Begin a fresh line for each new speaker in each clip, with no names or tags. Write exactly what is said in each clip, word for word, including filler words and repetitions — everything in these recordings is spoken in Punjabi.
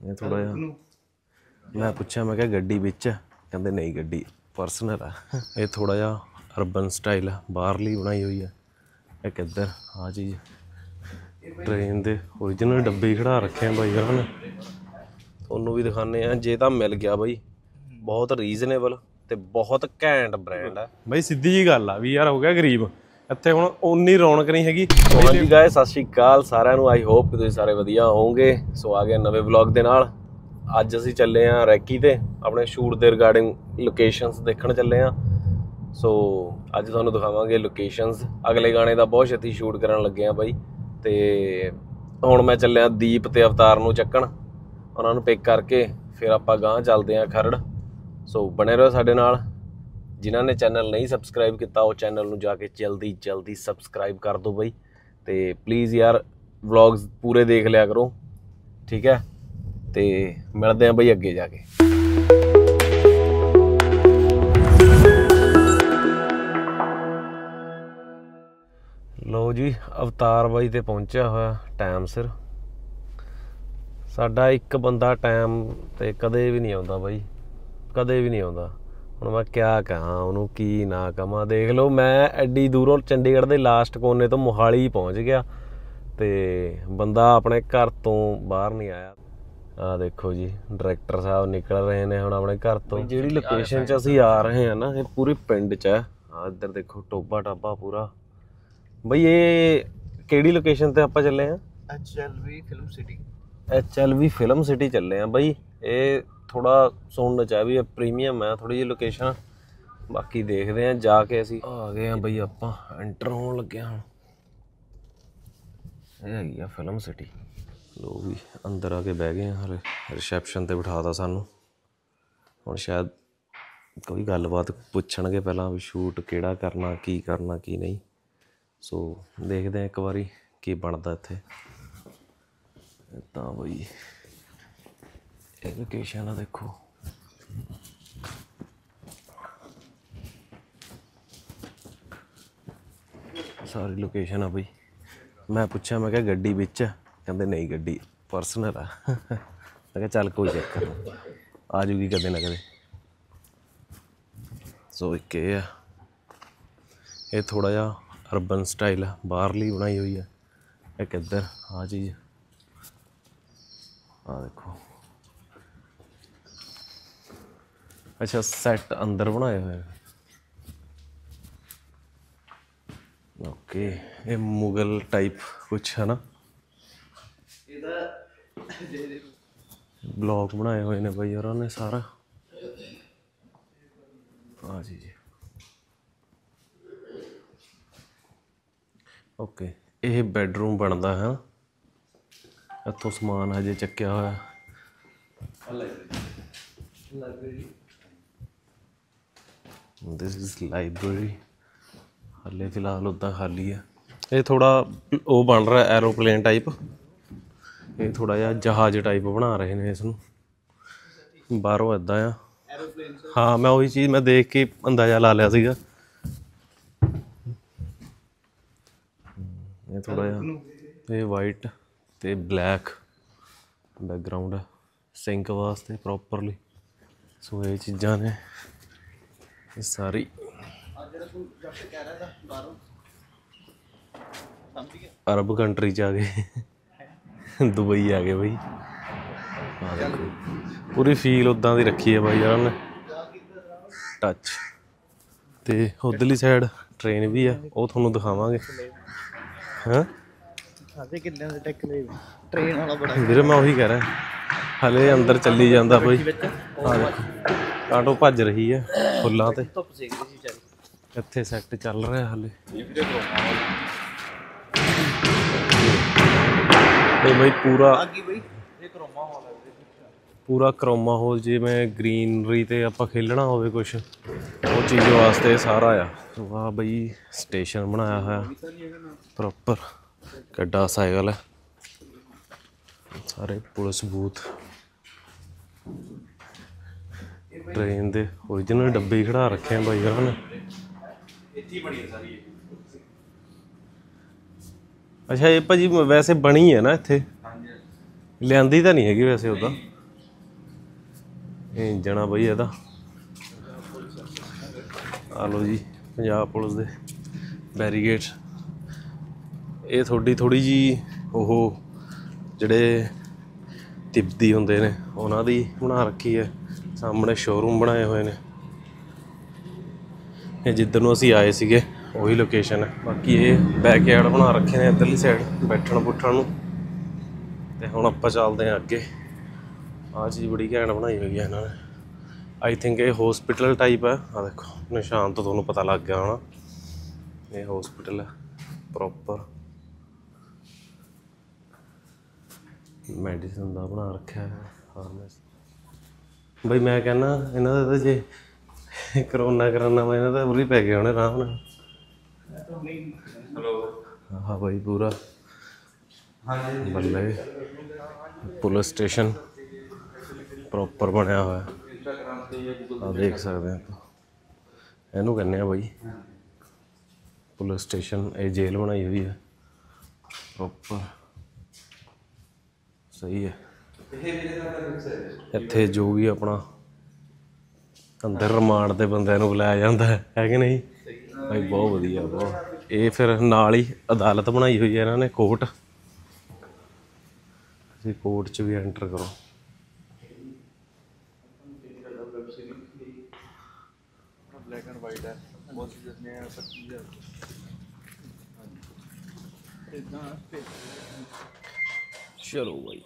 ਇਹ ਥੋੜਾ ਜਿਹਾ ਮੈਂ ਪੁੱਛਿਆ, ਮੈਂ ਕਿਹਾ ਗੱਡੀ ਵਿੱਚ ਹੈ? ਕਹਿੰਦੇ ਨਹੀਂ ਗੱਡੀ ਪਰਸਨਲ ਆ। ਇਹ ਥੋੜਾ ਜਿਹਾ ਅਰਬਨ ਸਟਾਈਲ ਆ, ਬਾਹਰਲੀ ਬਣਾਈ ਹੋਈ ਹੈ। ਇੱਕ ਇੱਧਰ ਆਹ ਚੀਜ਼ ਟ੍ਰੇਨ ਦੇ ਓਰੀਜਨਲ ਡੱਬੇ ਹੀ ਖੜਾ ਰੱਖੇ ਆ ਬਾਈ ਉਹਨਾਂ ਨੇ। ਤੁਹਾਨੂੰ ਵੀ ਦਿਖਾਉਂਦੇ ਆ ਜੇ ਤਾਂ ਮਿਲ ਗਿਆ ਬਾਈ। ਬਹੁਤ ਰੀਜ਼ਨੇਬਲ ਤੇ ਬਹੁਤ ਘੈਂਟ ਬ੍ਰਾਂਡ ਆ ਬਾਈ। ਸਿੱਧੀ ਜੀ ਗੱਲ ਆ ਵੀ ਯਾਰ ਹੋ ਗਿਆ ਗਰੀਬ ਇੱਥੇ ਹੁਣ ਓਨੀ ਰੌਣਕ ਨਹੀਂ ਹੈਗੀ। ਹਾਂਜੀ ਗਾਇਸ, ਸਤਿ ਸ਼੍ਰੀ ਅਕਾਲ ਸਾਰਿਆਂ ਨੂੰ। ਆਈ ਹੋਪ ਕਿ ਤੁਸੀਂ ਸਾਰੇ ਵਧੀਆ ਹੋਵੋਗੇ। ਸੋ ਆ ਗਏ ਨਵੇਂ ਵਲੌਗ ਦੇ ਨਾਲ। ਅੱਜ ਅਸੀਂ ਚੱਲੇ ਹਾਂ ਰੈਕੀ ਤੇ ਆਪਣੇ ਸ਼ੂਟ ਦੇ ਰਿਗਾਰਡਿੰਗ ਲੋਕੇਸ਼ਨਸ ਦੇਖਣ ਚੱਲੇ ਹਾਂ। ਸੋ ਅੱਜ ਤੁਹਾਨੂੰ ਦਿਖਾਵਾਂਗੇ ਲੋਕੇਸ਼ਨਸ। ਅਗਲੇ ਗਾਣੇ ਦਾ ਬਹੁਤ ਛੇਤੀ ਸ਼ੂਟ ਕਰਨ ਲੱਗੇ ਹਾਂ ਬਾਈ। ਤੇ ਹੁਣ ਮੈਂ ਚੱਲਿਆ ਦੀਪ ਤੇ ਅਵਤਾਰ ਨੂੰ ਚੱਕਣ, ਉਹਨਾਂ ਨੂੰ ਪਿਕ ਕਰਕੇ ਫਿਰ ਆਪਾਂ ਗਾਂਹ ਚੱਲਦੇ ਹਾਂ ਖਰੜ। ਸੋ ਬਣੇ ਰਹੋ ਸਾਡੇ ਨਾਲ। ਜਿਨ੍ਹਾਂ ਨੇ ਚੈਨਲ ਨਹੀਂ ਸਬਸਕ੍ਰਾਈਬ ਕੀਤਾ ਉਹ ਚੈਨਲ ਨੂੰ ਜਾ ਕੇ ਜਲਦੀ ਜਲਦੀ ਸਬਸਕ੍ਰਾਈਬ ਕਰ ਦਿਓ ਬਾਈ। ਅਤੇ ਪਲੀਜ਼ ਯਾਰ ਵਲੌਗਸ ਪੂਰੇ ਦੇਖ ਲਿਆ ਕਰੋ, ਠੀਕ ਹੈ। ਅਤੇ ਮਿਲਦੇ ਹਾਂ ਬਾਈ ਅੱਗੇ ਜਾ ਕੇ। ਲਓ ਜੀ, ਅਵਤਾਰ ਬਾਈ 'ਤੇ ਪਹੁੰਚਿਆ ਹੋਇਆ ਟਾਈਮ ਸਿਰ। ਸਾਡਾ ਇੱਕ ਬੰਦਾ ਟਾਈਮ 'ਤੇ ਕਦੇ ਵੀ ਨਹੀਂ ਆਉਂਦਾ ਬਾਈ, ਕਦੇ ਵੀ ਨਹੀਂ ਆਉਂਦਾ। ਹੁਣ ਮੈਂ ਕਿਆ ਕਹਾਂ ਉਹਨੂੰ, ਕੀ ਨਾ ਕਹਾਂ। ਦੇਖ ਲਓ ਮੈਂ ਐਡੀ ਦੂਰੋਂ ਚੰਡੀਗੜ੍ਹ ਦੇ ਲਾਸਟ ਕੋਨੇ ਤੋਂ ਮੋਹਾਲੀ ਪਹੁੰਚ ਗਿਆ ਅਤੇ ਬੰਦਾ ਆਪਣੇ ਘਰ ਤੋਂ ਬਾਹਰ ਨਹੀਂ ਆਇਆ। ਆਹ ਦੇਖੋ ਜੀ, ਡਾਇਰੈਕਟਰ ਸਾਹਿਬ ਨਿਕਲ ਰਹੇ ਨੇ ਹੁਣ ਆਪਣੇ ਘਰ ਤੋਂ। ਜਿਹੜੀ ਲੋਕੇਸ਼ਨ 'ਚ ਅਸੀਂ ਆ ਰਹੇ ਹਾਂ ਨਾ, ਇਹ ਪੂਰੇ ਪਿੰਡ 'ਚ ਹੈ। ਆਹ ਇੱਧਰ ਦੇਖੋ ਟੋਬਾ ਟਾਬਾ ਪੂਰਾ ਬਈ। ਇਹ ਕਿਹੜੀ ਲੋਕੇਸ਼ਨ 'ਤੇ ਆਪਾਂ ਚੱਲੇ ਹਾਂ? H L V film city. H L V film city ਚੱਲੇ ਹਾਂ ਬਾਈ। ਇਹ ਥੋੜ੍ਹਾ ਸੁਣਨ 'ਚ ਹੈ ਵੀ ਇਹ ਪ੍ਰੀਮੀਅਮ ਹੈ ਥੋੜ੍ਹੀ ਜਿਹੀ ਲੋਕੇਸ਼ਨ। ਬਾਕੀ ਦੇਖਦੇ ਹਾਂ ਜਾ ਕੇ। ਅਸੀਂ ਆ ਗਏ ਹਾਂ ਬਈ, ਆਪਾਂ ਐਂਟਰ ਹੋਣ ਲੱਗੇ ਹਾਂ ਹੁਣ। ਇਹ ਹੈਗੀ ਆ ਫਿਲਮ ਸਿਟੀ। ਲੋ ਵੀ ਅੰਦਰ ਆ ਕੇ ਬਹਿ ਗਏ ਹਾਂ। ਹਲੇ ਰਿਸੈਪਸ਼ਨ 'ਤੇ ਬਿਠਾ ਤਾ ਸਾਨੂੰ। ਹੁਣ ਸ਼ਾਇਦ ਕੋਈ ਗੱਲਬਾਤ ਪੁੱਛਣਗੇ ਪਹਿਲਾਂ ਵੀ ਸ਼ੂਟ ਕਿਹੜਾ ਕਰਨਾ, ਕੀ ਕਰਨਾ ਕੀ ਨਹੀਂ। ਸੋ ਦੇਖਦੇ ਹਾਂ ਇੱਕ ਵਾਰੀ ਕੀ ਬਣਦਾ ਇੱਥੇ। ਤਾਂ ਬਈ ਇਹ ਲੋਕੇਸ਼ਨ ਆ ਦੇਖੋ। ਸਾਰੀ ਲੋਕੇਸ਼ਨ ਆ ਬਈ। ਮੈਂ ਪੁੱਛਿਆ, ਮੈਂ ਕਿਹਾ ਗੱਡੀ ਵਿੱਚ ਹੈ? ਕਹਿੰਦੇ ਨਹੀਂ ਗੱਡੀ ਪਰਸਨਲ ਆ। ਮੈਂ ਕਿਹਾ ਚੱਲ ਕੋਈ ਚੱਕਰ ਨਹੀਂ, ਆ ਜੂਗੀ ਕਦੇ ਨਾ ਕਦੇ। ਸੋ ਇੱਕ ਇਹ ਆ, ਇਹ ਥੋੜ੍ਹਾ ਜਿਹਾ ਅਰਬਨ ਸਟਾਈਲ ਆ, ਬਾਹਰਲੀ ਬਣਾਈ ਹੋਈ ਹੈ। ਇੱਕ ਇੱਧਰ ਆਹ ਚੀਜ਼ ਆਹ ਦੇਖੋ। ਅੱਛਾ, ਸੈੱਟ ਅੰਦਰ ਬਣਾਏ ਹੋਏ। ਓਕੇ, ਇਹ ਮੁਗਲ ਟਾਈਪ ਕੁਛ ਹੈ ਨਾ। ਬਲੌਕ ਬਣਾਏ ਹੋਏ ਨੇ ਬਾਈ ਉਹਨਾਂ ਨੇ ਸਾਰਾ। ਆਹ ਜੀ ਜੀ ਓਕੇ। ਇਹ ਬੈਡਰੂਮ ਬਣਦਾ ਹੈ। ਇੱਥੋਂ ਸਮਾਨ ਹਜੇ ਚੱਕਿਆ ਹੋਇਆ। This is library. ਹਾਲੇ ਫਿਲਹਾਲ ਉੱਦਾਂ ਖਾਲੀ ਹੈ। ਇਹ ਥੋੜ੍ਹਾ ਉਹ ਬਣ ਰਿਹਾ ਐਰੋਪਲੇਨ ਟਾਈਪ। ਇਹ ਥੋੜ੍ਹਾ ਜਿਹਾ ਜਹਾਜ਼ ਟਾਈਪ ਬਣਾ ਰਹੇ ਨੇ ਇਸ ਨੂੰ ਬਾਹਰੋਂ ਇੱਦਾਂ ਆ। ਹਾਂ, ਮੈਂ ਉਹੀ ਚੀਜ਼ ਮੈਂ ਦੇਖ ਕੇ ਅੰਦਾਜ਼ਾ ਲਾ ਲਿਆ ਸੀਗਾ। ਇਹ ਥੋੜ੍ਹਾ ਜਿਹਾ ਇਹ ਵਾਈਟ ਅਤੇ ਬਲੈਕ ਬੈਕਗਰਾਊਂਡ ਹੈ ਸਿੰਕ ਵਾਸਤੇ ਪ੍ਰੋਪਰਲੀ। ਸੋ ਇਹ ਚੀਜ਼ਾਂ ਨੇ ਇਹ ਸਾਰੀ। ਅਰਬ ਕੰਟਰੀ 'ਚ ਆ ਗਏ, ਦੁਬਈ ਆ ਗਏ ਬਾਈ। ਆਹ ਦੇਖੋ ਪੂਰੀ ਫੀਲ ਉੱਦਾਂ ਦੀ ਰੱਖੀ ਹੈ ਬਾਈ ਯਾਰ ਉਹਨੇ ਟੱਚ। ਅਤੇ ਉੱਧਰਲੀ ਸਾਈਡ ਟ੍ਰੇਨ ਵੀ ਆ, ਉਹ ਤੁਹਾਨੂੰ ਦਿਖਾਵਾਂਗੇ। ਹੈਂ ਵੀਰੇ, ਮੈਂ ਉਹੀ ਕਹਿ ਰਿਹਾ ਹਲੇ ਅੰਦਰ ਚੱਲੀ ਜਾਂਦਾ ਬਾਈ। ਆਹ ਦੇਖੋ ਆਟੋ ਭੱਜ ਰਹੀ ਹੈ ਫੁੱਲਾਂ 'ਤੇ। ਇੱਥੇ ਸੈੱਟ ਚੱਲ ਰਿਹਾ ਹਾਲੇ। ਇਹ ਬਈ ਪੂਰਾ ਪੂਰਾ ਕਰੋਮਾ ਹੋਲ, ਜਿਵੇਂ ਗਰੀਨਰੀ 'ਤੇ ਆਪਾਂ ਖੇਲਣਾ ਹੋਵੇ ਕੁਛ ਉਹ ਚੀਜ਼ ਵਾਸਤੇ ਸਾਰਾ ਆ। ਵਾਹ ਬਈ, ਸਟੇਸ਼ਨ ਬਣਾਇਆ ਹੋਇਆ ਪ੍ਰੋਪਰ। ਕੱਡਾ ਸਾਈਕਲ ਹੈ, ਸਾਰੇ ਪੁਲਿਸ ਬੂਥ। ਟ੍ਰੇਨ ਦੇ ਓਰੀਜਨਲ ਡੱਬੇ ਹੀ ਖੜਾ ਰੱਖੇ ਆ ਬਾਈ ਉਹਨਾਂ ਨੇ। ਅੱਛਾ, ਇਹ ਭਾਜੀ ਵੈਸੇ ਬਣੀ ਹੈ ਨਾ ਇੱਥੇ, ਲਿਆਂਦੀ ਤਾਂ ਨਹੀਂ ਹੈਗੀ ਵੈਸੇ ਉੱਦਾਂ। ਇਹ ਇੰਜਣ ਆ ਬਈ ਇਹਦਾ। ਆ ਲਓ ਜੀ ਪੰਜਾਬ ਪੁਲਿਸ ਦੇ ਬੈਰੀਗੇਡ। ਇਹ ਤੁਹਾਡੀ ਥੋੜ੍ਹੀ ਜਿਹੀ ਉਹ ਜਿਹੜੇ ਤਿਬਦੀ ਹੁੰਦੇ ਨੇ ਉਹਨਾਂ ਦੀ ਬਣਾ ਰੱਖੀ ਹੈ। ਸਾਹਮਣੇ ਸ਼ੋਰੂਮ ਬਣਾਏ ਹੋਏ ਨੇ। ਇਹ ਜਿੱਧਰ ਨੂੰ ਅਸੀਂ ਆਏ ਸੀਗੇ ਉਹੀ ਲੋਕੇਸ਼ਨ ਹੈ। ਬਾਕੀ ਇਹ ਬੈਕਯਾਰਡ ਬਣਾ ਰੱਖੇ ਨੇ ਇੱਧਰਲੀ ਸਾਈਡ ਬੈਠਣ ਬੁੱਠਣ ਨੂੰ। ਅਤੇ ਹੁਣ ਆਪਾਂ ਚੱਲਦੇ ਹਾਂ ਅੱਗੇ। ਆਹ ਚੀਜ਼ ਬੜੀ ਘੈਂਟ ਬਣਾਈ ਹੋਈ ਹੈ ਇਹਨਾਂ ਨੇ। ਆਈ ਥਿੰਕ ਇਹ ਹੋਸਪਿਟਲ ਟਾਈਪ ਹੈ। ਆਹ ਦੇਖੋ ਨਿਸ਼ਾਨ ਤੋਂ ਤੁਹਾਨੂੰ ਪਤਾ ਲੱਗ ਗਿਆ ਹੋਣਾ ਇਹ ਹੋਸਪਿਟਲ ਹੈ ਪ੍ਰੋਪਰ। ਮੈਡੀਸਨ ਦਾ ਬਣਾ ਰੱਖਿਆ ਹੈ ਫਾਰਮੇਸੀ। ਬਈ ਮੈਂ ਕਹਿੰਦਾ ਇਹਨਾਂ ਦਾ ਤਾਂ ਜੇ ਕਰੋਨਾ ਕਰਾਨਾ ਵਾ ਇਹਨਾਂ ਦਾ ਉਰੀ ਪੈ ਗਏ ਹੋਣੇ ਆਰਾਮ ਨਾਲ। ਹਾਂ ਬਾਈ ਪੂਰਾ ਬੱਲੇ ਪੁਲਿਸ ਸਟੇਸ਼ਨ ਪ੍ਰੋਪਰ ਬਣਿਆ ਹੋਇਆ। ਆ ਦੇਖ ਸਕਦੇ ਆ ਆਪਾਂ ਇਹਨੂੰ ਕਹਿੰਦੇ ਆ ਬਾਈ ਪੁਲਿਸ ਸਟੇਸ਼ਨ। ਇਹ ਜੇਲ੍ਹ ਬਣਾਈ ਹੋਈ ਹੈ ਪ੍ਰੋਪਰ। ਸਹੀ ਹੈ। ਇੱਥੇ ਜੋ ਵੀ ਆਪਣਾ ਅੰਦਰ ਰਿਮਾਂਡ ਦੇ ਬੰਦਿਆਂ ਨੂੰ ਬੁਲਾਇਆ ਜਾਂਦਾ ਹੈ ਹੈ ਕਿ ਨਹੀਂ ਭਾਈ। ਬਹੁਤ ਵਧੀਆ ਬਹੁਤ। ਇਹ ਫਿਰ ਨਾਲ ਹੀ ਅਦਾਲਤ ਬਣਾਈ ਹੋਈ ਹੈ ਇਹਨਾਂ ਨੇ ਕੋਰਟ। ਤੁਸੀਂ ਕੋਰਟ 'ਚ ਵੀ ਐਂਟਰ ਕਰੋ।
ब्लैक एंड वाइट है बहुत सी जिसमें सब चीज़ें
ਚਲੋ ਬਾਈ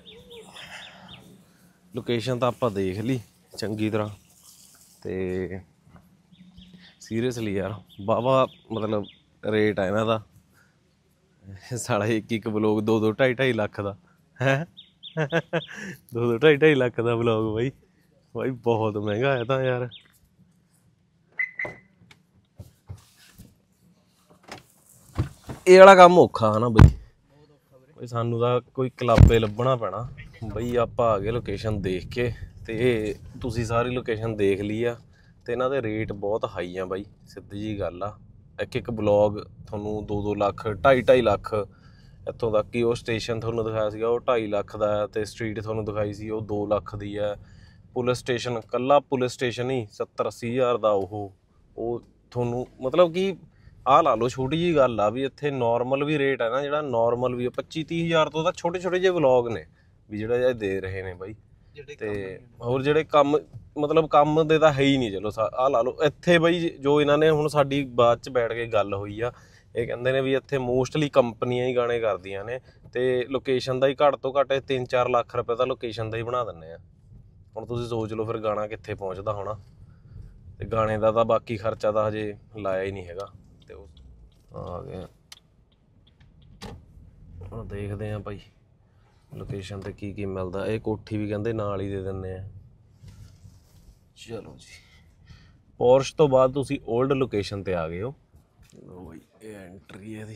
ਲੋਕੇਸ਼ਨ ਤਾਂ ਆਪਾਂ ਦੇਖ ਲਈ ਚੰਗੀ ਤਰ੍ਹਾਂ। ਤੇ ਸੀਰੀਅਸਲੀ ਯਾਰ ਵਾਹਵਾ ਮਤਲਬ ਰੇਟ ਆ ਇਹਨਾਂ ਦਾ। ਸਾਲਾ ਇੱਕ ਇੱਕ ਬਲੋਗ ਦੋ ਦੋ ਢਾਈ ਢਾਈ ਲੱਖ ਦਾ ਹੈ। ਦੋ ਦੋ ਢਾਈ ਢਾਈ ਲੱਖ ਦਾ ਬਲੋਗ ਬਾਈ। ਬਾਈ ਬਹੁਤ ਮਹਿੰਗਾ ਹੈ ਤਾਂ ਯਾਰ। ਇਹ ਵਾਲਾ ਕੰਮ ਔਖਾ ਹੈ ਨਾ ਬਈ। ਬਈ ਸਾਨੂੰ ਤਾਂ ਕੋਈ ਕਲੱਬੇ ਲੱਭਣਾ ਪੈਣਾ। ਬਈ ਆਪਾਂ ਆ ਗਏ ਲੋਕੇਸ਼ਨ ਦੇਖ ਕੇ। ਅਤੇ ਤੁਸੀਂ ਸਾਰੀ ਲੋਕੇਸ਼ਨ ਦੇਖ ਲਈ ਆ। ਅਤੇ ਇਹਨਾਂ ਦੇ ਰੇਟ ਬਹੁਤ ਹਾਈ ਆ ਬਾਈ ਸਿੱਧੀ ਜਿਹੀ ਗੱਲ ਆ। ਇੱਕ ਇੱਕ ਬਲੋਗ ਤੁਹਾਨੂੰ ਦੋ ਦੋ ਲੱਖ ਢਾਈ ਢਾਈ ਲੱਖ। ਇੱਥੋਂ ਤੱਕ ਕਿ ਉਹ ਸਟੇਸ਼ਨ ਤੁਹਾਨੂੰ ਦਿਖਾਇਆ ਸੀਗਾ ਉਹ ਢਾਈ ਲੱਖ ਦਾ ਹੈ। ਅਤੇ ਸਟਰੀਟ ਤੁਹਾਨੂੰ ਦਿਖਾਈ ਸੀ ਉਹ ਦੋ ਲੱਖ ਦੀ ਹੈ। ਪੁਲਿਸ ਸਟੇਸ਼ਨ ਇਕੱਲਾ ਪੁਲਿਸ ਸਟੇਸ਼ਨ ਹੀ ਸੱਤਰ ਅੱਸੀ ਹਜ਼ਾਰ ਦਾ। ਉਹ ਉਹ ਤੁਹਾਨੂੰ ਮਤਲਬ ਕਿ ਆਹ ਲਾ ਲਓ ਛੋਟੀ ਜਿਹੀ ਗੱਲ ਆ ਵੀ ਇੱਥੇ ਨੋਰਮਲ ਵੀ ਰੇਟ ਹੈ ਨਾ ਜਿਹੜਾ ਨੋਰਮਲ ਵੀ ਪੱਚੀ ਤੀਹ ਹਜ਼ਾਰ ਤੋਂ ਤਾਂ ਛੋਟੇ ਛੋਟੇ ਜਿਹੇ ਵਲੋਗ ਨੇ ਵੀ ਜਿਹੜਾ ਇਹ ਦੇ ਰਹੇ ਨੇ ਬਾਈ। ਅਤੇ ਹੋਰ ਜਿਹੜੇ ਕੰਮ ਮਤਲਬ ਕੰਮ ਦੇ ਤਾਂ ਹੈ ਹੀ ਨਹੀਂ। ਚਲੋ ਆਹ ਲਾ ਲਓ ਇੱਥੇ ਬਾਈ ਜੋ ਇਹਨਾਂ ਨੇ ਹੁਣ ਸਾਡੀ ਬਾਅਦ 'ਚ ਬੈਠ ਕੇ ਗੱਲ ਹੋਈ ਆ। ਇਹ ਕਹਿੰਦੇ ਨੇ ਵੀ ਇੱਥੇ ਮੋਸਟਲੀ ਕੰਪਨੀਆਂ ਹੀ ਗਾਣੇ ਕਰਦੀਆਂ ਨੇ ਅਤੇ ਲੋਕੇਸ਼ਨ ਦਾ ਹੀ ਘੱਟ ਤੋਂ ਘੱਟ ਤਿੰਨ ਚਾਰ ਲੱਖ ਰੁਪਏ ਤਾਂ ਲੋਕੇਸ਼ਨ ਦਾ ਹੀ ਬਣਾ ਦਿੰਦੇ ਆ। ਹੁਣ ਤੁਸੀਂ ਸੋਚ ਲਓ ਫਿਰ ਗਾਣਾ ਕਿੱਥੇ ਪਹੁੰਚਦਾ ਹੋਣਾ। ਅਤੇ ਗਾਣੇ ਦਾ ਤਾਂ ਬਾਕੀ ਖਰਚਾ ਤਾਂ ਹਜੇ ਲਾਇਆ ਹੀ ਨਹੀਂ ਹੈਗਾ। ਅਤੇ ਉਹ ਆ ਗਏ ਹੁਣ ਦੇਖਦੇ ਹਾਂ ਭਾਈ ਲੋਕੇਸ਼ਨ 'ਤੇ ਕੀ ਕੀ ਮਿਲਦਾ। ਇਹ ਕੋਠੀ ਵੀ ਕਹਿੰਦੇ ਨਾਲ ਹੀ ਦੇ ਦਿੰਦੇ ਆ। ਚਲੋ ਜੀ ਪੋਰਸ਼ ਤੋਂ ਬਾਅਦ ਤੁਸੀਂ ਓਲਡ ਲੋਕੇਸ਼ਨ 'ਤੇ ਆ ਗਏ ਹੋ। ਲਓ ਬਾਈ ਇਹ ਐਂਟਰੀ ਹੈ ਇਹਦੀ।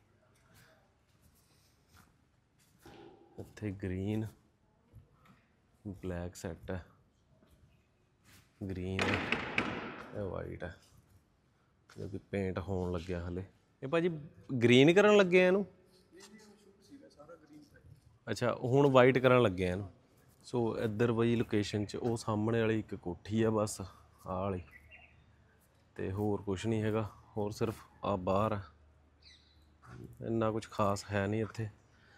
ਇੱਥੇ ਗਰੀਨ ਬਲੈਕ ਸੈੱਟ ਹੈ। ਗਰੀਨ ਇਹ ਵਾਈਟ ਹੈ ਜੋ ਕਿ ਪੇਂਟ ਹੋਣ ਲੱਗਿਆ ਹਲੇ। ਇਹ ਭਾਜੀ ਗਰੀਨ ਕਰਨ ਲੱਗੇ ਆ ਇਹਨੂੰ। ਅੱਛਾ ਹੁਣ ਵਾਈਟ ਕਰਨ ਲੱਗੇ ਆ ਇਹਨੂੰ। ਸੋ ਇੱਧਰ ਬਾਈ ਲੋਕੇਸ਼ਨ 'ਚ ਉਹ ਸਾਹਮਣੇ ਵਾਲੀ ਇੱਕ ਕੋਠੀ ਆ ਬਸ ਆਹ ਵਾਲੀ। ਅਤੇ ਹੋਰ ਕੁਛ ਨਹੀਂ ਹੈਗਾ। ਹੋਰ ਸਿਰਫ ਆ ਬਾਹਰ ਆ। ਇੰਨਾ ਕੁਛ ਖਾਸ ਹੈ ਨਹੀਂ ਇੱਥੇ।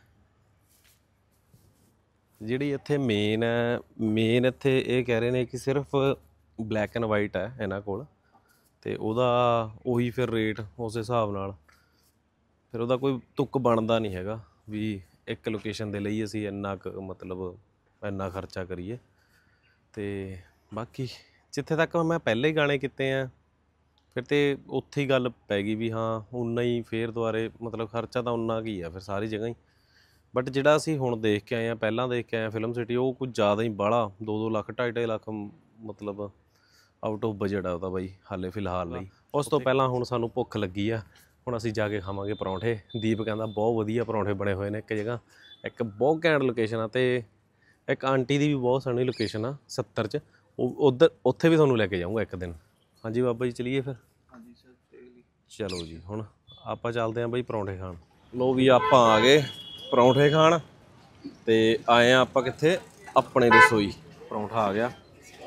ਜਿਹੜੀ ਇੱਥੇ ਮੇਨ ਹੈ ਮੇਨ ਇੱਥੇ ਇਹ ਕਹਿ ਰਹੇ ਨੇ ਕਿ ਸਿਰਫ ਬਲੈਕ ਐਂਡ ਵਾਈਟ ਹੈ ਇਹਨਾਂ ਕੋਲ। ਅਤੇ ਉਹਦਾ ਉਹੀ ਫਿਰ ਰੇਟ ਉਸ ਹਿਸਾਬ ਨਾਲ ਫਿਰ ਉਹਦਾ ਕੋਈ ਤੁੱਕ ਬਣਦਾ ਨਹੀਂ ਹੈਗਾ ਵੀ ਇੱਕ ਲੋਕੇਸ਼ਨ ਦੇ ਲਈ ਅਸੀਂ ਇੰਨਾ ਕੁ ਮਤਲਬ ਇੰਨਾ ਖਰਚਾ ਕਰੀਏ। ਅਤੇ ਬਾਕੀ ਜਿੱਥੇ ਤੱਕ ਮੈਂ ਪਹਿਲੇ ਹੀ ਗਾਣੇ ਕੀਤੇ ਆ ਫਿਰ ਤਾਂ ਉੱਥੇ ਹੀ ਗੱਲ ਪੈ ਗਈ ਵੀ ਹਾਂ ਉਨਾ ਹੀ ਫਿਰ ਦੁਬਾਰੇ ਮਤਲਬ ਖਰਚਾ ਤਾਂ ਉਨਾ ਕੀ ਆ ਫਿਰ ਸਾਰੀ ਜਗ੍ਹਾ ਹੀ। ਬਟ ਜਿਹੜਾ ਅਸੀਂ ਹੁਣ ਦੇਖ ਕੇ ਆਏ ਹਾਂ ਪਹਿਲਾਂ ਦੇਖ ਕੇ ਆਏ ਹਾਂ ਫਿਲਮ ਸਿਟੀ ਉਹ ਕੁਝ ਜ਼ਿਆਦਾ ਹੀ ਬਾਹਲਾ ਦੋ ਦੋ ਲੱਖ ਢਾਈ ਢਾਈ ਲੱਖ ਮਤਲਬ ਆਊਟ ਆਫ ਬਜਟ ਆ ਉਹਦਾ ਬਾਈ ਹਾਲੇ ਫਿਲਹਾਲ ਲਈ। ਉਸ ਤੋਂ ਪਹਿਲਾਂ ਹੁਣ ਸਾਨੂੰ ਭੁੱਖ ਲੱਗੀ ਆ। ਹੁਣ ਅਸੀਂ ਜਾ ਕੇ ਖਾਵਾਂਗੇ ਪਰੌਂਠੇ। ਦੀਪ ਕਹਿੰਦਾ ਬਹੁਤ ਵਧੀਆ ਪਰੌਂਠੇ ਬਣੇ ਹੋਏ ਨੇ ਇੱਕ ਜਗ੍ਹਾ। ਇੱਕ ਬਹੁਤ ਘੈਂਟ ਲੋਕੇਸ਼ਨ ਆ ਅਤੇ ਇੱਕ ਆਂਟੀ ਦੀ ਵੀ ਬਹੁਤ ਸੋਹਣੀ ਲੋਕੇਸ਼ਨ ਆ ਸੱਤਰ 'ਚ। ਉਹ ਉੱਧਰ ਉੱਥੇ ਵੀ ਤੁਹਾਨੂੰ ਲੈ ਕੇ ਜਾਊਂਗਾ ਇੱਕ ਦਿਨ। ਹਾਂਜੀ ਬਾਬਾ ਜੀ ਚਲੀਏ ਫਿਰ। ਚਲੋ ਜੀ ਹੁਣ ਆਪਾਂ ਚੱਲਦੇ ਹਾਂ ਬਾਈ ਪਰੌਂਠੇ ਖਾਣ। ਲੋ ਵੀ ਆਪਾਂ ਆ ਗਏ ਪਰੌਂਠੇ ਖਾਣ। ਅਤੇ ਆਏ ਹਾਂ ਆਪਾਂ ਕਿੱਥੇ ਆਪਣੇ ਰਸੋਈ। ਪਰੌਂਠਾ ਆ ਗਿਆ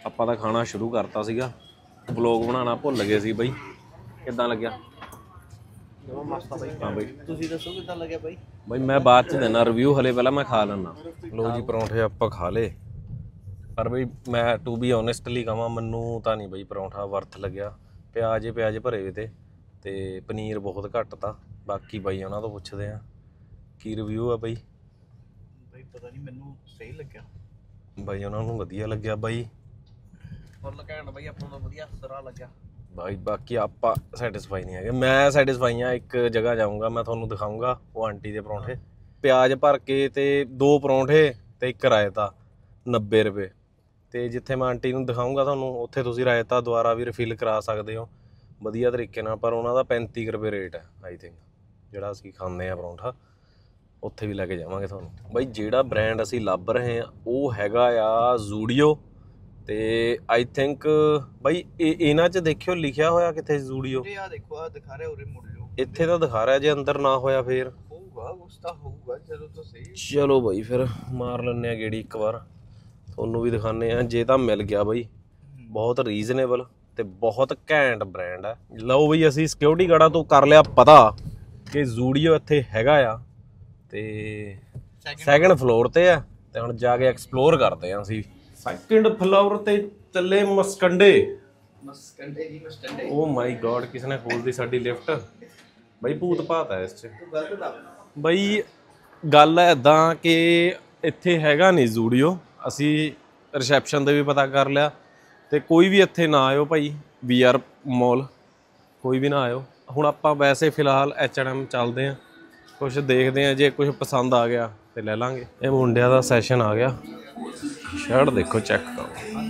ਆਪਾਂ ਤਾਂ ਖਾਣਾ ਸ਼ੁਰੂ ਕਰਤਾ ਸੀਗਾ, ਵਲੌਗ ਬਣਾਉਣਾ ਭੁੱਲ ਗਏ ਸੀ ਬਈ। ਕਿੱਦਾਂ ਲੱਗਿਆ?
ਜਮਾ ਮਸਤ ਆ ਬਾਈ।
ਹਾਂ ਬਈ
ਤੁਸੀਂ ਦੱਸੋ ਕਿੱਦਾਂ ਲੱਗਿਆ ਬਾਈ?
ਬਈ ਮੈਂ ਬਾਅਦ ਚ ਦੇਣਾ ਰਿਵਿਊ, ਹਲੇ ਪਹਿਲਾਂ ਮੈਂ ਖਾ ਲੈਣਾ। ਲੋ ਜੀ ਪਰੌਂਠੇ ਆਪਾਂ ਖਾ ਲਏ, ਪਰ ਬਈ ਮੈਂ ਟੂ ਬੀ ਓਨੈਸਟਲੀ ਕਹਾਂ ਮੈਨੂੰ ਤਾਂ ਨਹੀਂ ਬਈ ਪਰੌਂਠਾ ਵਰਥ ਲੱਗਿਆ। ਪਿਆਜ਼ ਪਿਆਜ਼ ਭਰੇ ਹੋਏ ਤੇ ਤੇ ਪਨੀਰ ਬਹੁਤ ਘੱਟ ਤਾ। ਬਾਕੀ ਬਾਈ ਉਹਨਾਂ ਤੋਂ ਪੁੱਛਦੇ ਆ ਕੀ ਰਿਵਿਊ ਆ ਬਈ।
ਬਾਈ ਪਤਾ ਨਹੀਂ, ਮੈਨੂੰ ਸਹੀ ਲੱਗਿਆ
ਬਾਈ, ਉਹਨਾਂ ਨੂੰ ਵਧੀਆ ਲੱਗਿਆ ਬਾਈ।
ਫੁੱਲ ਘੈਂਟ ਬਾਈ, ਆਪਾਂ ਨੂੰ ਵਧੀਆ ਸਰਾ ਲੱਗਿਆ
ਬਾਈ। ਬਾਕੀ ਆਪਾਂ ਸੈਟੀਸਫਾਈ ਨਹੀਂ ਹੈਗੇ। ਮੈਂ ਸੈਟੀਸਫਾਈ ਹਾਂ। ਇੱਕ ਜਗ੍ਹਾ ਜਾਊਂਗਾ, ਮੈਂ ਤੁਹਾਨੂੰ ਦਿਖਾਊਂਗਾ ਉਹ ਆਂਟੀ ਦੇ ਪਰੌਂਠੇ, ਪਿਆਜ਼ ਭਰ ਕੇ ਤੇ ਦੋ ਪਰੌਂਠੇ ਤੇ ਇੱਕ ਰਾਇਤਾ ਨੱਬੇ ਰੁਪਏ। ਤੇ ਜਿੱਥੇ ਮੈਂ ਆਂਟੀ ਨੂੰ ਦਿਖਾਊਂਗਾ ਤੁਹਾਨੂੰ, ਉੱਥੇ ਤੁਸੀਂ ਰਾਇਤਾ ਦੁਬਾਰਾ ਵੀ ਰਿਫਿਲ ਕਰਾ ਸਕਦੇ ਹੋ ਵਧੀਆ ਤਰੀਕੇ ਨਾਲ, ਪਰ ਉਹਨਾਂ ਦਾ ਪੈਂਤੀ ਰੁਪਏ ਰੇਟ ਹੈ ਆਈ ਥਿੰਕ, ਜਿਹੜਾ ਅਸੀਂ ਖਾਂਦੇ ਆ ਪਰੌਂਠਾ। ਉੱਥੇ ਵੀ ਲੈ ਕੇ ਜਾਵਾਂਗੇ ਤੁਹਾਨੂੰ। ਬਾਈ ਜਿਹੜਾ ਬ੍ਰਾਂਡ ਅਸੀਂ ਲੱਭ ਰਹੇ ਹਾਂ ਉਹ ਹੈਗਾ ਆ ਜ਼ੂਡੀਓ। ਤੇ ਆਈ ਥਿੰਕ ਬਾਈ ਇਹ ਇਹਨਾਂ 'ਚ ਦੇਖਿਓ ਲਿਖਿਆ ਹੋਇਆ ਕਿੱਥੇ ਜ਼ੂਡੀਓ?
ਇਹ ਆ ਦੇਖੋ, ਆ ਦਿਖਾ ਰਿਹਾ, ਉਰੇ ਮੁੜ ਜਾਓ।
ਇੱਥੇ ਤਾਂ ਦਿਖਾ ਰਿਹਾ, ਜੇ ਅੰਦਰ ਨਾ ਹੋਇਆ ਫੇਰ
ਹੋਊਗਾ, ਕੁਛ ਤਾਂ ਹੋਊਗਾ। ਚਲੋ ਤਾਂ ਸਹੀ।
ਚਲੋ ਬਾਈ ਫਿਰ ਮਾਰ ਲੈਂਦੇ ਆ ਗੇੜੀ ਇੱਕ ਵਾਰ, ਤੁਹਾਨੂੰ ਵੀ ਦਿਖਾਉਂਦੇ ਆ ਜੇ ਤਾਂ ਮਿਲ ਗਿਆ ਬਾਈ। ਬਹੁਤ ਰੀਜ਼ਨੇਬਲ ਤੇ ਬਹੁਤ ਘੈਂਟ ਬ੍ਰਾਂਡ ਹੈ। ਲਓ ਬਈ ਅਸੀਂ ਸਿਕਿਉਰਿਟੀ ਗਾਰਡਾਂ ਤੋਂ ਕਰ ਲਿਆ ਪਤਾ ਕਿ ਜ਼ੂਡੀਓ ਇੱਥੇ ਹੈਗਾ ਆ ਤੇ ਸੈਕਿੰਡ ਫਲੋਰ ਤੇ ਆ। ਤੇ ਹੁਣ ਜਾ ਕੇ ਐਕਸਪਲੋਰ ਕਰਦੇ ਆ ਅਸੀਂ। ਸੈਕਿੰਡ ਫਲੋਰ ਤੇ ਚੱਲੇ ਮਸਕੰਡੇ।
ਮਸਕੰਡੇ ਜੀ, ਮਸਕੰਡੇ।
ਓ ਮਾਈ ਗॉड, ਕਿਸ ਨੇ ਖੋਲਦੀ ਸਾਡੀ ਲਿਫਟ ਬਾਈ। ਭੂਤ ਭਾਤ ਹੈ ਇਸ 'ਚ
ਗਲਤ ਦਾ
ਬਾਈ। ਗੱਲ ਐਦਾਂ ਕਿ ਇੱਥੇ ਹੈਗਾ ਨਹੀਂ ਜ਼ੂਡੀਓ। ਅਸੀਂ ਰਿਸੈਪਸ਼ਨ 'ਤੇ ਵੀ ਪਤਾ ਕਰ ਲਿਆ ਤੇ ਕੋਈ ਵੀ ਇੱਥੇ ਨਾ ਆਇਓ ਭਾਈ। ਵੀ ਆਰ ਮੋਲ ਕੋਈ ਵੀ ਨਾ ਆਇਓ। ਹੁਣ ਆਪਾਂ ਵੈਸੇ ਫਿਲਹਾਲ ਐਚ ਐਂਡ ਐਮ ਚੱਲਦੇ ਹਾਂ, ਕੁਛ ਦੇਖਦੇ ਹਾਂ, ਜੇ ਕੁਛ ਪਸੰਦ ਆ ਗਿਆ ਤੇ ਲੈ ਲਾਂਗੇ। ਇਹ ਮੁੰਡਿਆਂ ਦਾ ਸੈਸ਼ਨ ਆ ਗਿਆ। ਸ਼ਰਟ ਦੇਖੋ, ਚੈੱਕ ਕਰੋ।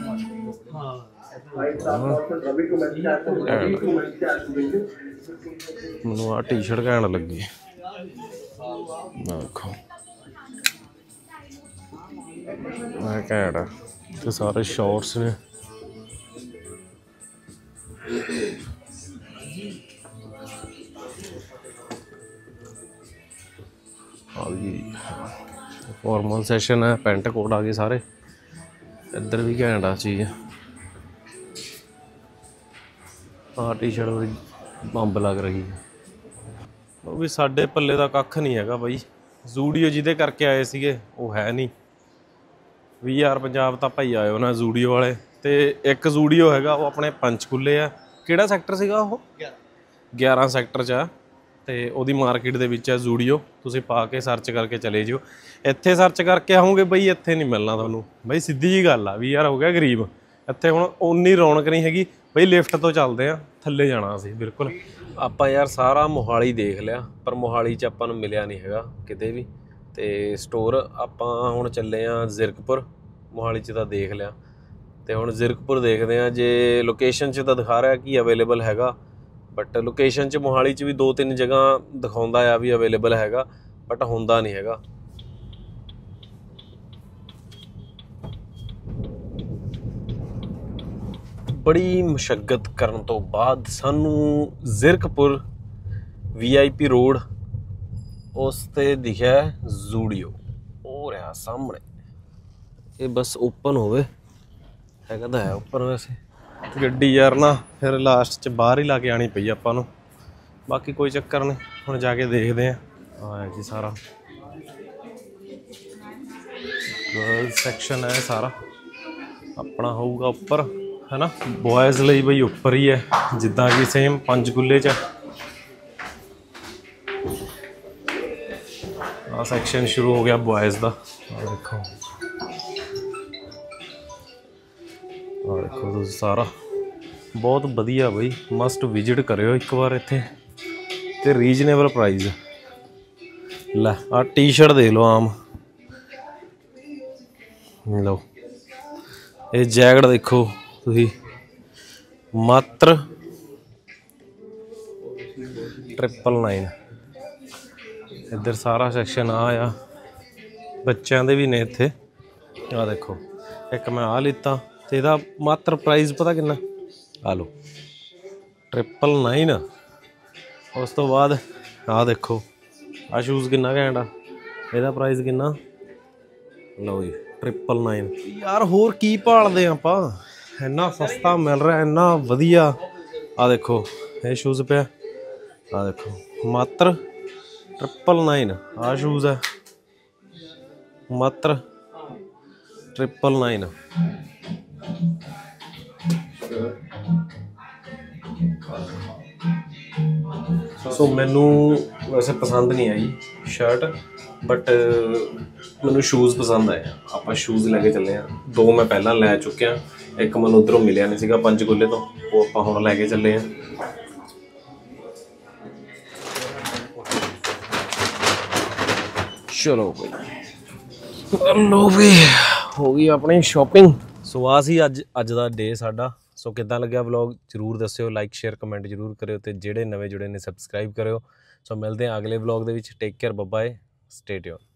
ਮੈਨੂੰ ਆ ਟੀ ਸ਼ਰਟ ਘੈਂਟ ਲੱਗੀ। ਦੇਖੋ ਮੈਂ ਘੈਂਟ ਆ ਤੇ ਸਾਰੇ ਸ਼ਾਰਟਸ ਨੇ। ਆ ਗਈ ਫਾਰਮਲ ਸੈਸ਼ਨ ਹੈ, ਪੈਂਟ ਕੋਟ ਆ ਗਏ ਸਾਰੇ। ਇੱਧਰ ਵੀ ਘੈਂਟ ਆ ਚੀਜ਼। ਆਹ ਟੀ ਸ਼ਰਟ ਵੀ ਬੰਬ ਲੱਗ ਰਹੀ ਹੈ। ਉਹ ਵੀ ਸਾਡੇ ਪੱਲੇ ਦਾ ਕੱਖ ਨਹੀਂ ਹੈਗਾ ਬਾਈ। ਜ਼ੂਡੀਓ ਜਿਹਦੇ ਕਰਕੇ ਆਏ ਸੀਗੇ ਉਹ ਹੈ ਨਹੀਂ। ਵੀ ਆਰ ਪੰਜਾਬ ਤਾਂ ਭਾਈ ਆਇਓ ਨਾ ਜ਼ੂਡੀਓ ਵਾਲੇ। ਤੇ ਇੱਕ ਜ਼ੂਡੀਓ ਹੈਗਾ ਉਹ ਆਪਣੇ ਪੰਚਕੂਲੇ ਆ। ਕਿਹੜਾ ਸੈਕਟਰ ਸੀਗਾ ਉਹ? ਗਿਆਰਾਂ ਸੈਕਟਰ 'ਚ ਆ ਤੇ ਉਹਦੀ ਮਾਰਕੀਟ ਦੇ ਵਿੱਚ ਹੈ ਜ਼ੂਡੀਓ। ਤੁਸੀਂ ਪਾ ਕੇ ਸਰਚ ਕਰਕੇ ਚਲੇ ਜਿਓ। ਇੱਥੇ ਸਰਚ ਕਰਕੇ ਆਉਂਗੇ ਬਈ, ਇੱਥੇ ਨਹੀਂ ਮਿਲਣਾ ਤੁਹਾਨੂੰ ਬਈ। ਸਿੱਧੀ ਜੀ ਗੱਲ ਆ। ਵੀ ਯਾਰ ਹੋ ਗਿਆ ਗਰੀਬ ਇੱਥੇ। ਹੁਣ ਓਨੀ ਰੌਣਕ ਨਹੀਂ ਹੈਗੀ ਬਈ। ਲਿਫਟ ਤੋਂ ਚੱਲਦੇ ਆ, ਥੱਲੇ ਜਾਣਾ ਅਸੀਂ ਬਿਲਕੁਲ। ਆਪਾਂ ਯਾਰ ਸਾਰਾ ਮੋਹਾਲੀ ਦੇਖ ਲਿਆ, ਪਰ ਮੋਹਾਲੀ 'ਚ ਆਪਾਂ ਨੂੰ ਮਿਲਿਆ ਨਹੀਂ ਹੈਗਾ ਕਿਤੇ ਵੀ। ਤੇ ਸਟੋਰ ਆਪਾਂ ਹੁਣ ਚੱਲੇ ਆ ਜ਼ੀਰਕਪੁਰ। ਮੋਹਾਲੀ 'ਚ ਤਾਂ ਦੇਖ ਲਿਆ ਤੇ ਹੁਣ ਜ਼ੀਰਕਪੁਰ ਦੇਖਦੇ ਆ। ਜੇ ਲੋਕੇਸ਼ਨ 'ਚ ਤਾਂ ਦਿਖਾ ਰਿਹਾ ਕਿ ਅਵੇਲੇਬਲ ਹੈਗਾ, ਬਟ ਲੋਕੇਸ਼ਨ 'ਚ ਮੋਹਾਲੀ 'ਚ ਵੀ ਦੋ ਤਿੰਨ ਜਗ੍ਹਾ ਦਿਖਾਉਂਦਾ ਆ ਵੀ ਅਵੇਲੇਬਲ ਹੈਗਾ, ਬਟ ਹੁੰਦਾ ਨਹੀਂ ਹੈਗਾ। ਬੜੀ ਮੁਸ਼ੱਕਤ ਕਰਨ ਤੋਂ ਬਾਅਦ ਸਾਨੂੰ ਜ਼ੀਰਕਪੁਰ ਵੀ ਆਈ ਪੀ ਰੋਡ ਉਸ 'ਤੇ ਦਿਖਿਆ ਜ਼ੂਡੀਓ। ਉਹ ਰਿਹਾ ਸਾਹਮਣੇ। ਇਹ ਬਸ ਓਪਨ ਹੋਵੇ, ਹੈਗਾ ਤਾਂ ਹੈ ਓਪਨ ਵੈਸੇ। ਗੱਡੀ ਯਾਰ ਨਾ ਫਿਰ ਲਾਸਟ 'ਚ ਬਾਹਰ ਹੀ ਲਾ ਕੇ ਆਉਣੀ ਪਈ ਆਪਾਂ ਨੂੰ। ਬਾਕੀ ਕੋਈ ਚੱਕਰ ਨਹੀਂ, ਹੁਣ ਜਾ ਕੇ ਦੇਖਦੇ ਹਾਂ। ਆਹ ਜੀ ਸਾਰਾ ਗਰਲ ਸੈਕਸ਼ਨ ਹੈ ਸਾਰਾ। ਆਪਣਾ ਹੋਊਗਾ ਉੱਪਰ ਹੈ ਨਾ। ਬॉयज़ ਲਈ ਬਈ ਉੱਪਰ ਹੀ ਹੈ, ਜਿੱਦਾਂ ਕਿ ਸੇਮ ਪੰਚਕੂਲੇ 'ਚ। ਆਹ ਸੈਕਸ਼ਨ ਸ਼ੁਰੂ ਹੋ ਗਿਆ ਬॉयज़ ਦਾ। ਆਹ ਦੇਖੋ, ਆਹ ਦੇਖੋ ਤੁਸੀਂ ਸਾਰਾ। ਬਹੁਤ ਵਧੀਆ ਬਈ, ਮਸਟ ਵਿਜ਼ਿਟ ਕਰਿਓ ਇੱਕ ਵਾਰ ਇੱਥੇ। ਤੇ ਰੀਜ਼ਨੇਬਲ ਪ੍ਰਾਈਸ। ਲੈ ਆਹ ਟੀ ਸ਼ਰਟ ਦੇਖ ਲਓ ਆਮ। ਲਓ ਇਹ ਜੈਕਟ ਦੇਖੋ ਤੁਸੀਂ, ਮਾਤਰ ਟ੍ਰਿਪਲ ਨਾਈਨ। ਇੱਧਰ ਸਾਰਾ ਸੈਕਸ਼ਨ ਆ ਆ ਬੱਚਿਆਂ ਦੇ ਵੀ ਨੇ ਇੱਥੇ। ਆਹ ਦੇਖੋ, ਇੱਕ ਮੈਂ ਆਹ ਲਿੱਤਾ ਤੇ ਇਹਦਾ ਮਾਤਰ ਪ੍ਰਾਈਸ ਪਤਾ ਕਿੰਨਾ? ਆ ਲਓ ਟ੍ਰਿਪਲ ਨਾਈਨ। ਉਸ ਤੋਂ ਬਾਅਦ ਆਹ ਦੇਖੋ, ਆਹ ਸ਼ੂਜ਼ ਕਿੰਨਾ ਘੈਂਟ ਆ। ਇਹਦਾ ਪ੍ਰਾਈਸ ਕਿੰਨਾ? ਲਓ ਜੀ ਟ੍ਰਿਪਲ ਨਾਈਨ। ਯਾਰ ਹੋਰ ਕੀ ਭਾਲਦੇ ਆਪਾਂ। ਇੰਨਾ ਸਸਤਾ ਮਿਲ ਰਿਹਾ, ਇੰਨਾ ਵਧੀਆ। ਆ ਦੇਖੋ ਇਹ ਸ਼ੂਜ਼ ਪਿਆ, ਆ ਦੇਖੋ ਮਾਤਰ ਟ੍ਰਿਪਲ ਨਾਈਨ। ਆ ਸ਼ੂਜ਼ ਹੈ ਮਾਤਰ ਟ੍ਰਿਪਲ ਨਾਈਨ। ਸੋ ਮੈਨੂੰ ਵੈਸੇ ਪਸੰਦ ਨਹੀਂ ਆਈ ਸ਼ਰਟ, ਬਟ ਮੈਨੂੰ ਸ਼ੂਜ਼ ਪਸੰਦ ਆਏ। ਆਪਾਂ ਸ਼ੂਜ਼ ਲੈ ਕੇ ਚੱਲੇ ਹਾਂ। ਦੋ ਮੈਂ ਪਹਿਲਾਂ ਲੈ ਚੁੱਕਿਆ, ਇੱਕ ਮੈਨੂੰ ਉੱਧਰੋਂ ਮਿਲਿਆ ਨਹੀਂ ਸੀਗਾ ਪੰਚਕੂਲੇ ਤੋਂ, ਉਹ ਆਪਾਂ ਹੁਣ ਲੈ ਕੇ ਚੱਲੇ ਹਾਂ। ਚਲੋ ਬਈ, ਲੋ ਵੀ ਹੋ ਗਈ ਆਪਣੀ ਸ਼ਾਪਿੰਗ। ਸੋ ਆ ਸੀ ਅੱਜ ਅੱਜ ਦਾ ਡੇ ਸਾਡਾ। ਸੋ ਕਿੱਦਾਂ ਲੱਗਿਆ ਵਲੌਗ ਜ਼ਰੂਰ ਦੱਸਿਓ, ਲਾਈਕ ਸ਼ੇਅਰ ਕਮੈਂਟ ਜ਼ਰੂਰ ਕਰਿਓ, ਅਤੇ ਜਿਹੜੇ ਨਵੇਂ ਜੁੜੇ ਨੇ ਸਬਸਕ੍ਰਾਈਬ ਕਰਿਓ। ਸੋ ਮਿਲਦੇ ਹਾਂ ਅਗਲੇ ਵਲੌਗ ਦੇ ਵਿੱਚ। Take care, bye bye, stay tune.